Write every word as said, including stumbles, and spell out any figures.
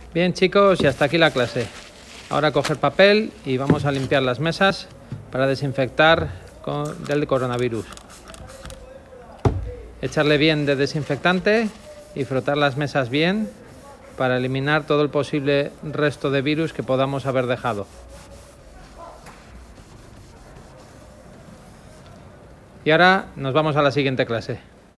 Bien chicos, y hasta aquí la clase. Ahora coger papel y vamos a limpiar las mesas para desinfectar con, del coronavirus. Echarle bien de desinfectante y frotar las mesas bien para eliminar todo el posible resto de virus que podamos haber dejado. Y ahora nos vamos a la siguiente clase.